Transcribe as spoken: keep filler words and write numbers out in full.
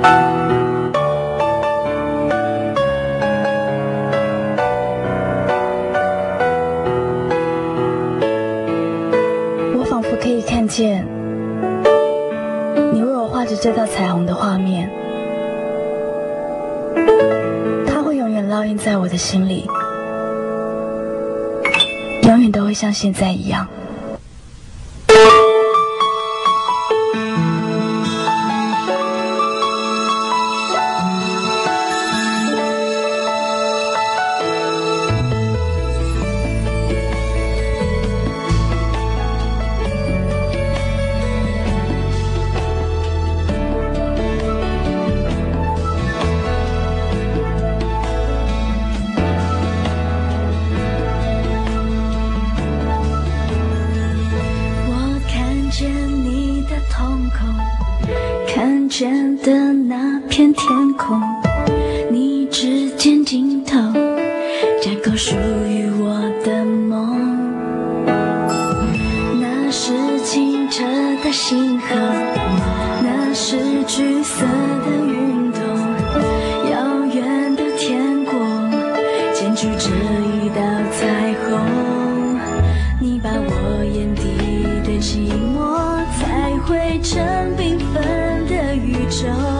我仿佛可以看见你为我画着这道彩虹的画面，它会永远烙印在我的心里，永远都会像现在一样。 看见的那片天空，你指尖尽头，架构属于我的梦。那是清澈的星河，那是橘色的云朵，遥远的天国建筑这一道彩虹。你把我眼底的寂寞彩绘成缤纷的宇宙。